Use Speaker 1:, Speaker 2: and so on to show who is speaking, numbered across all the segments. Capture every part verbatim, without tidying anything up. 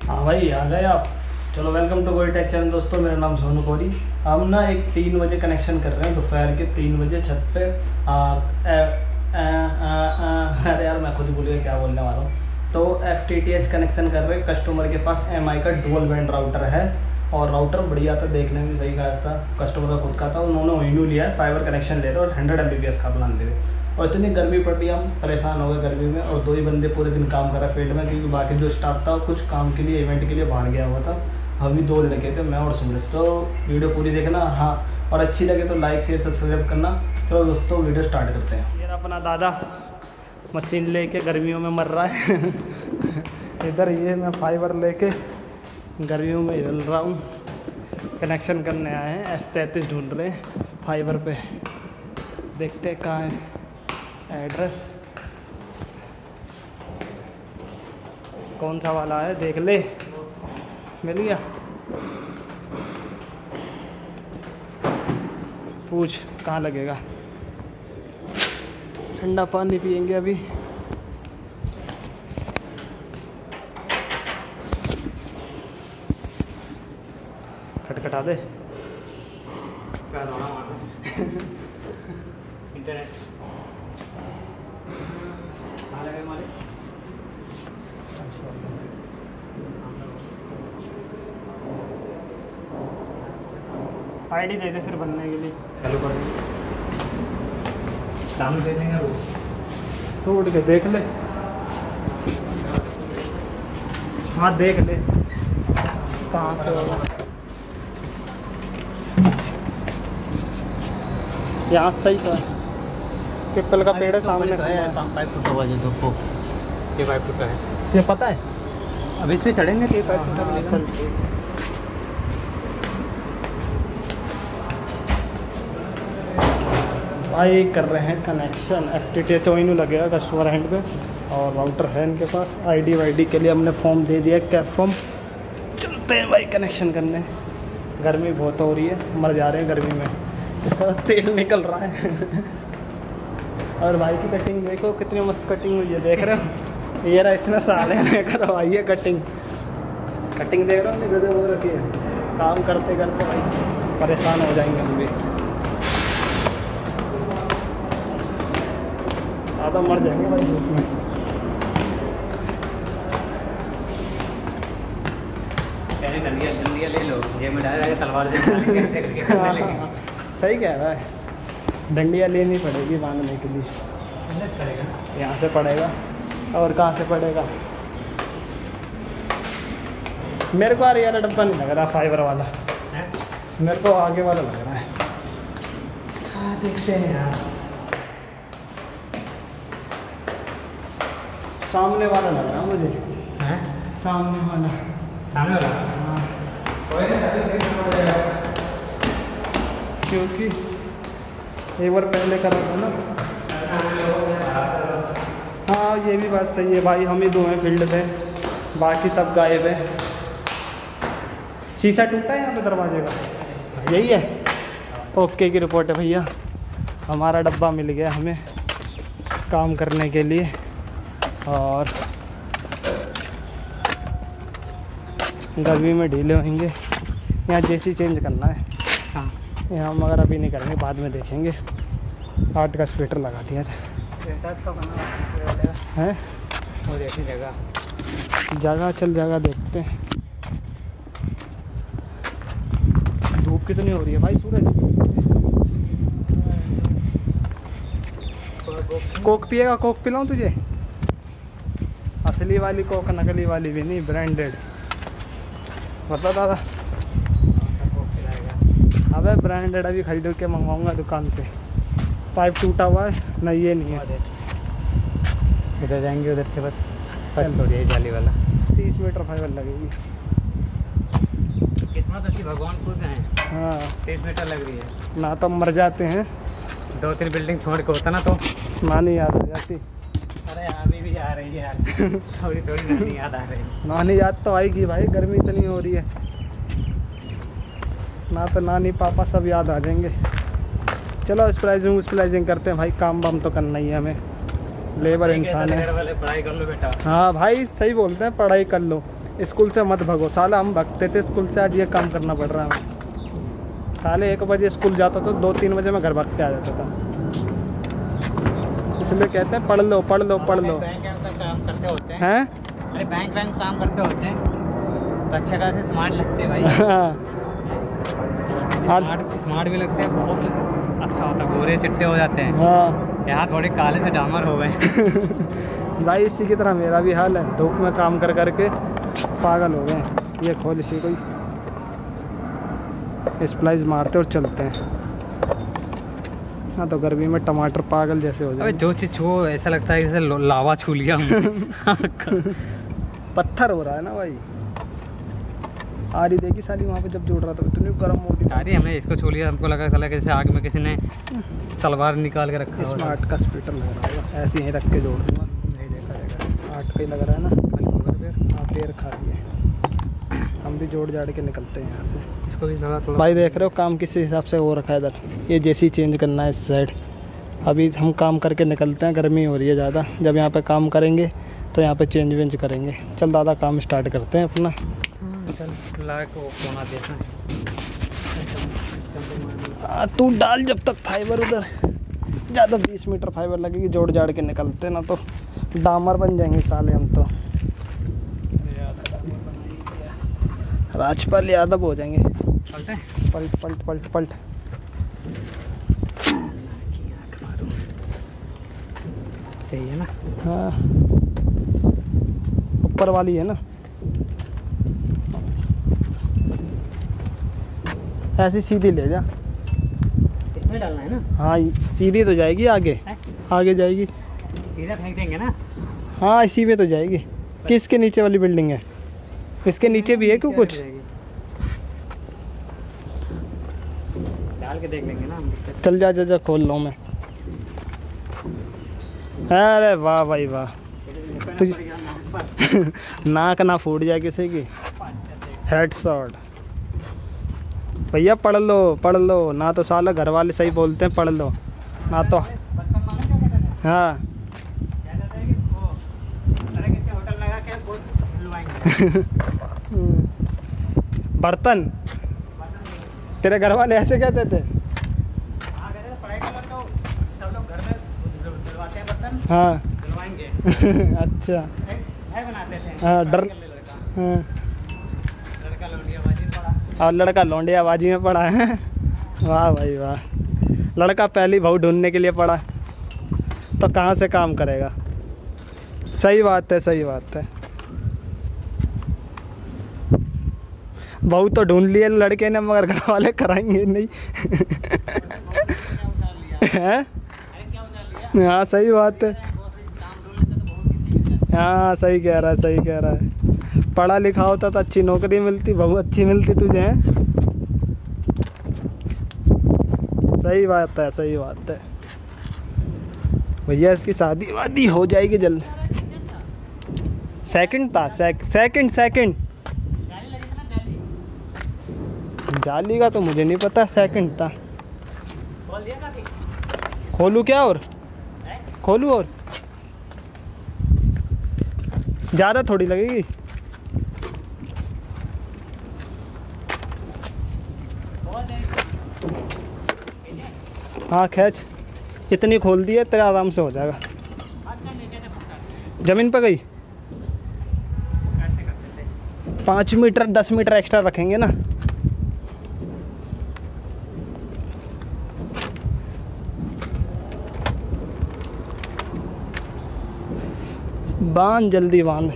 Speaker 1: हाँ भाई आ गए आप। चलो welcome to Gori tech channel दोस्तों, मेरा नाम सोनू कोरी। हम ना एक तीन बजे कनेक्शन कर रहे हैं, दोपहर के तीन बजे छत पे। आ, ए, ए, आ, आ, अरे यार मैं खुद भूल गया क्या बोलने वाला हूँ। तो F T T H connection कर रहे हैं। कस्टमर के पास एम आई का डुअल बैंड राउटर है और राउटर बढ़िया था, देखने में भी सही खाया था। कस्टमर का खुद का था, उन्होंने ओइनू लिया है, फाइबर कनेक्शन ले रहे और hundred M B P S का प्लान दे रहे। और इतनी गर्मी पड़ रही, हम परेशान हो गए गर्मी में। और दो ही बंदे पूरे दिन काम कर रहे फील्ड में, क्योंकि बाकी जो स्टाफ था कुछ काम के लिए, इवेंट के लिए बाहर गया हुआ था। हम भी दो लड़के थे, मैं और सूरज। तो वीडियो पूरी देखना, हाँ, और अच्छी लगे तो लाइक शेयर सब्सक्राइब करना। चलो दोस्तों वीडियो स्टार्ट करते हैं। ये अपना दादा मशीन लेके गर्मियों में मर रहा है इधर ये मैं फाइबर लेके गर्मियों में हिल रहा हूँ। कनेक्शन करने आए हैं, एस तैंतीस ढूंढ रहे हैं फाइबर पे। देखते हैं कहाँ है एड्रेस, कौन सा वाला है, देख ले। मिल गया, पूछ कहाँ लगेगा। ठंडा पानी पियेंगे अभी। खटखटा दे इंटरनेट आईडी दे दे फिर बनने के लिए।
Speaker 2: चालू कर चालू दे देंगे वो
Speaker 1: तो उठ के देख ले। हाँ देख ले कहाँ से होगा। यहाँ सही था, पिपल का पेड़ है सामने।
Speaker 2: पाइप टूटा हुआ है, देखो ये पाइप टूटा है।
Speaker 1: तुझे पता है?
Speaker 2: अब इस पे चढ़ेंगे तो ये पाइप टूटा
Speaker 1: हाँ,
Speaker 2: है।
Speaker 1: चल भाई कर रहे हैं connection. F T T H ओइनू लगेगा कस्टमर हैंड पे, और राउटर है इनके पास। आईडी वाईडी के लिए हमने फॉर्म दे दिया, कैप फॉर्म। चलते हैं भाई कनेक्शन करने। गर्मी बहुत हो रही है, मर जा रहे हैं गर्मी में, इसका तेल निकल रहा है और भाई की कटिंग देखो कितनी मस्त कटिंग हुई है, देख रहे हो? ये रहा, इसमें साले ने करवाई है कटिंग। कटिंग देख रहे हो, गधे हो रखी है। काम करते करते भाई परेशान हो जाएंगे हम भी, ज़्यादा मर जाएंगे भाई धूप में।
Speaker 2: डंडिया डंडिया ले लो, ये में डायरेक्ट तलवार से चलाएंगे।
Speaker 1: सही कह रहा है, डंडिया लेनी पड़ेगी बांधने के लिए। यहाँ से पड़ेगा और कहाँ से पड़ेगा। मेरे को यार यार डब्बा नहीं लग रहा फाइबर वाला है? मेरे को आगे वाला लग रहा है।
Speaker 2: हाँ देखते हैं यार,
Speaker 1: सामने वाला लग रहा मुझे।
Speaker 2: हैं
Speaker 1: सामने वाला,
Speaker 2: सामने वाला।
Speaker 1: हाँ,
Speaker 2: कोई नहीं,
Speaker 1: क्योंकि एक बार पहले करा था ना। हाँ ये भी बात सही है भाई, हम ही दो हैं फील्ड पे, बाकी सब गायब है। शीशा टूटा है यहाँ पे दरवाजे का, यही है। ओके की रिपोर्ट है भैया, हमारा डब्बा मिल गया हमें काम करने के लिए। और गर्मी में ढीले होंगे। यहाँ जेसी चेंज करना है।
Speaker 2: हाँ
Speaker 1: यहाँ मगर अभी नहीं करेंगे, बाद में देखेंगे। आठ का स्पीटर लगा दिया था है।
Speaker 2: और ऐसी जगह
Speaker 1: जगह चल जगह देखते हैं। धूप कितनी हो रही है भाई सूरज। कोक पिएगा? कोक पिलाऊं तुझे? असली वाली कोक, नकली वाली भी नहीं, ब्रांडेड। बता दादा। अबे ब्रांडेड अभी खरीद के मंगवाऊंगा दुकान पे। पाइप टूटा हुआ है ना, ये नहीं है।
Speaker 2: इधर जाएंगे, उधर से बस फल थोड़ी है जाली वाला।
Speaker 1: तीस मीटर फाइबर लगेगी।
Speaker 2: किस्मत अच्छी, भगवान खुश हैं।
Speaker 1: हाँ
Speaker 2: तीस मीटर लग रही है
Speaker 1: ना, तो मर जाते हैं।
Speaker 2: दो तीन बिल्डिंग छोड़ के होता ना तो
Speaker 1: नानी याद आ जाती।
Speaker 2: अरे अभी भी आ रही है यार थोड़ी थोड़ी नानी याद आ रही है।
Speaker 1: नानी याद तो आएगी भाई, गर्मी इतनी हो रही है ना, तो नानी पापा सब याद आ जाएंगे। चलो स्प्लाइजिंग स्प्लाइजिंग करते हैं भाई, काम वाम तो करना ही है हमें, लेबर इंसान है।
Speaker 2: पढ़ाई कर लो बेटा।
Speaker 1: हाँ भाई सही बोलते हैं, पढ़ाई कर लो। स्कूल से मत भगो साला, हम भगते थे स्कूल से, आज ये काम करना पड़ रहा है हमें। साले एक बजे स्कूल जाता था, दो तीन बजे मैं घर भाग के आ जाता था। इसलिए कहते हैं पढ़ लो पढ़ लो पढ़ लो।
Speaker 2: बैंक काम करते होते हैं
Speaker 1: हैं?
Speaker 2: अरे बैंक बैंक काम करते होते हैं तो अच्छा खासे स्मार्ट लगते हैं भाई। स्मार्ट स्मार्ट भी लगते हैं, बहुत अच्छा होता है, गोरे चिट्टे हो जाते हैं।
Speaker 1: हाँ
Speaker 2: यहाँ थोड़े काले से डामर हो गए।
Speaker 1: भाई इसी की तरह मेरा भी हाल है, धूप में काम कर करके पागल हो गए। ये खोल इसी को ही स्प्लाइस मारते और चलते हैं। हाँ तो गर्मी में टमाटर पागल जैसे हो जाए।
Speaker 2: अबे जो चीज छू ऐसा लगता है जैसे लो- लावा छू लिया हमने।
Speaker 1: पत्थर हो रहा है ना भाई। आ रही देखी साली वहाँ पे जब जोड़ रहा था इतनी गर्म हो रही।
Speaker 2: अरे हमने इसको छू लिया, हमको लगा साला जैसे आग में किसी ने तलवार निकाल के रखा हो।
Speaker 1: स्मार्ट का स्पीटर लग रहा होगा, ऐसे ही रख के जोड़ दूंगा।
Speaker 2: नहीं देखा देखा
Speaker 1: आठ का ही लग रहा है ना।
Speaker 2: खाली होगा फिर।
Speaker 1: हाँ पैर खा लिए, हम भी जोड़ जाड़ के निकलते हैं यहाँ से।
Speaker 2: इसको भी थोड़ा थोड़ा
Speaker 1: भाई देख रहे हो काम किस हिसाब से हो रखा है इधर। ये जैसी चेंज करना है इस साइड। अभी हम काम करके निकलते हैं, गर्मी हो रही है ज़्यादा। जब यहाँ पे काम करेंगे तो यहाँ पे चेंज वेंज करेंगे। चल दादा काम स्टार्ट करते हैं अपना।
Speaker 2: चल लाइक वो कोना देखना।
Speaker 1: आ, तू डाल जब तक फाइबर उधर। ज़्यादा बीस मीटर फाइबर लगेगी, जोड़ जाड़ के निकलते ना तो डामर बन जाएंगे साले हम तो। राजपाल यादव हो जाएंगे।
Speaker 2: चलते
Speaker 1: पलट पलट पलट पलट।
Speaker 2: यही है ना।
Speaker 1: हाँ ऊपर वाली है ना, ऐसी सीधी ले जा।
Speaker 2: इसमें डालना है ना।
Speaker 1: हाँ सीधी तो जाएगी आगे,
Speaker 2: है?
Speaker 1: आगे जाएगी।
Speaker 2: सीधा फेंक देंगे ना।
Speaker 1: हाँ इसी में तो जाएगी। किसके नीचे वाली बिल्डिंग है? इसके नीचे भी है क्यों कुछ?
Speaker 2: डाल के देख लेंगे ना हम।
Speaker 1: चल जा जा जा खोल लो मैं। अरे वाह भाई वाह, तुझे नाक ना फूट जाए किसी की। हेडशॉट। भैया पढ़ लो पढ़ लो ना, तो साला घर वाले सही बोलते हैं पढ़ लो ना तो। हाँ बर्तन तेरे घर वाले ऐसे कहते थे। हाँ अच्छा हाँ डर। हाँ और लड़का लौंडियाबाजी में पड़ा है। वाह भाई वाह, लड़का पहली बहू ढूंढने के लिए पड़ा तो कहाँ से काम करेगा। सही बात है सही बात है। बहू तो ढूंढ लिए लड़के ने, मगर घर वाले कराएंगे नहीं। हैं? हाँ सही बात है। हाँ सही कह रहा है सही कह रहा है। पढ़ा लिखा होता तो अच्छी नौकरी मिलती, बहू अच्छी मिलती तुझे। हैं? सही बात है सही बात है। भैया इसकी शादी वादी हो जाएगी जल्द। सेकंड था सेक, सेकंड सेकंड जाली का तो मुझे नहीं पता, सेकंड था। खोलूं क्या और खोलूं और ज़्यादा थोड़ी लगेगी। हाँ खैच इतनी खोल दी है तेरे, आराम से हो जाएगा। जमीन पर गई पाँच मीटर दस मीटर एक्स्ट्रा रखेंगे ना। बांध जल्दी बांध।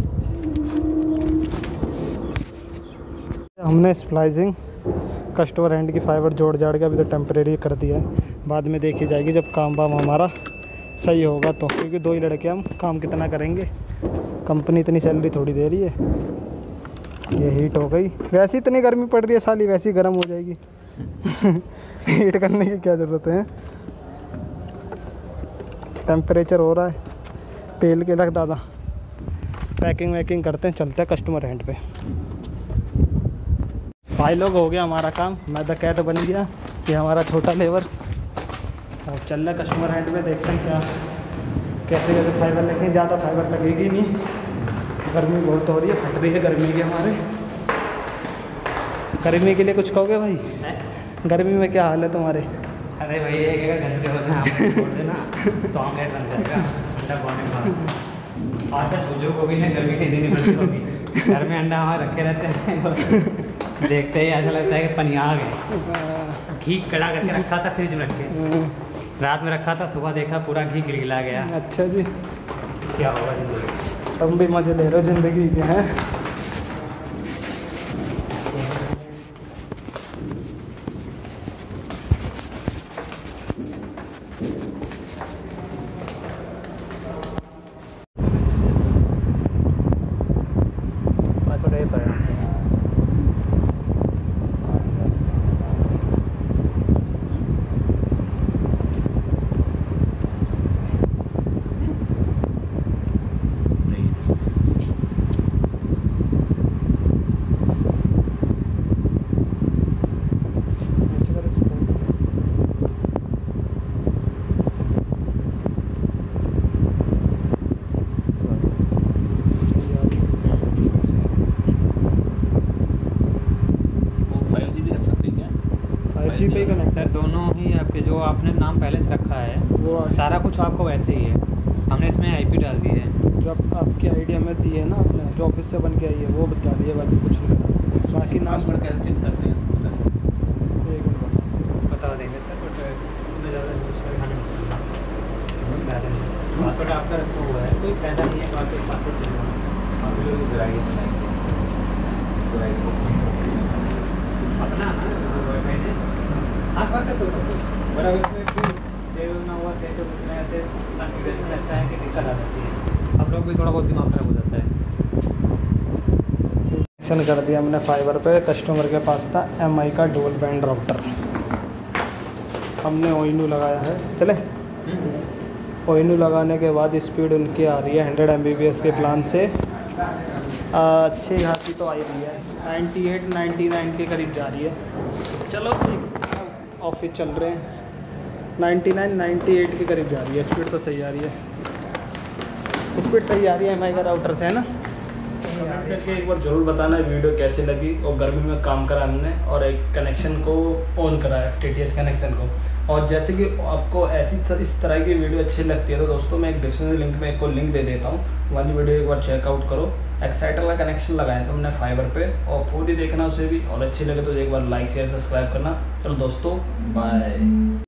Speaker 1: हमने स्प्लाइसिंग कस्टमर हैंड की फाइबर जोड़ जाड़ के अभी तो टेम्परेरी कर दिया है, बाद में देखी जाएगी जब काम वाम हमारा सही होगा तो। क्योंकि दो ही लड़के हम काम कितना करेंगे, कंपनी इतनी सैलरी थोड़ी दे रही है। ये हीट हो गई, वैसे इतनी गर्मी पड़ रही है साली, वैसे ही गर्म हो जाएगी। हीट करने की क्या ज़रूरत है। टेम्परेचर हो रहा है, तेल के लग दादा। पैकिंग वैकिंग करते हैं, चलते हैं कस्टमर हैंड पे। भाई लोग हो गया हमारा काम, मैं तो कह तो बन गया। ये हमारा छोटा लेबर अब चल रहा है कस्टमर हैंड पे। देखते हैं क्या कैसे कैसे फाइबर लगेंगे। ज़्यादा फाइबर लगेगी नहीं, गर्मी बहुत हो रही है, फट रही है गर्मी की हमारे। गर्मी के लिए कुछ कहोगे भाई? गर्मी में क्या हाल है तुम्हारे?
Speaker 2: अरे भाई एक अगर घंटे होते हैं आप छोड़ देना तो ऑमलेट बन जाएगा अंडा बोने के बाद। और सर चूजों को भी ना गर्मी के दिन पड़ती होगी, घर में अंडा हमारे रखे रहते हैं देखते ही ऐसा लगता है कि पनिया आ गए। घी कड़ा करके रखा था फ्रिज में रख के, रात में रखा था, सुबह देखा पूरा घी गिलगिला गया।
Speaker 1: अच्छा जी,
Speaker 2: क्या होगा जिंदगी।
Speaker 1: तुम भी मजे ले रहे हो जिंदगी के हैं। जी पे कनेक्ट
Speaker 2: सर दोनों ही आपके जो आपने नाम पहले से रखा है
Speaker 1: वो
Speaker 2: सारा कुछ आपको वैसे ही है, हमने इसमें आईपी डाल दी है।
Speaker 1: जो आप, आपकी आईडी हमें दी है ना आपने, जो ऑफिस से बन के आई है वो बता दिए, बाकी कुछ नहीं करना। बाकी नाम
Speaker 3: पासवर्ड कैसे चेंज करते हैं?
Speaker 1: एक मिनट
Speaker 2: बता देंगे सर, बट इसमें ज़्यादा पासवर्ड आपका रखा हुआ है, कोई फायदा नहीं है बाकी पासवर्ड चेंज करना।
Speaker 3: आप लोग इस जराई
Speaker 2: अपना हाँ कर सकते हो सब कुछ, बट अगर इसमें कुछ सेव ना हुआ सेव से कुछ ऐसे कॉन्फ़िगरेशन ऐसा है कि दिक्कत आ जाती है, हम लोग भी थोड़ा बहुत दिमाग खराब हो जाता है।
Speaker 1: कनेक्शन कर दिया हमने फाइबर पे, कस्टमर के पास था एम आई का डुअल बैंड राउटर, हमने ओइनू लगाया है। चले ओइनू लगाने के बाद स्पीड उनकी आ रही है hundred M B B S के प्लान से अच्छी खासी तो आई रही है, नाइन्टी एट नाइन्टी नाइन के करीब जा रही है। चलो ठीक, ऑफिस चल रहे हैं, नाइन्टी नाइन नाइन्टी एट के करीब जा रही है, स्पीड तो सही आ रही है, स्पीड सही आ रही है एम आई का राउटर से, है ना। कमेंट करके एक बार ज़रूर बताना वीडियो कैसी लगी, और गर्मी में काम करा हमने और एक कनेक्शन को ऑन करा है टी टी एच कनेक्शन को। और जैसे कि आपको ऐसी इस तरह की वीडियो अच्छी लगती है तो दोस्तों मैं एक डिस्क्रिप्शन लिंक में एक को लिंक दे देता हूँ, वाली वीडियो एक बार चेकआउट करो। एक्साइटर का कनेक्शन लगाया था हमने फाइबर पे, और पूरी देखना उसे भी, और अच्छी लगे तो एक बार लाइक शेयर सब्सक्राइब करना। चलो दोस्तों बाय।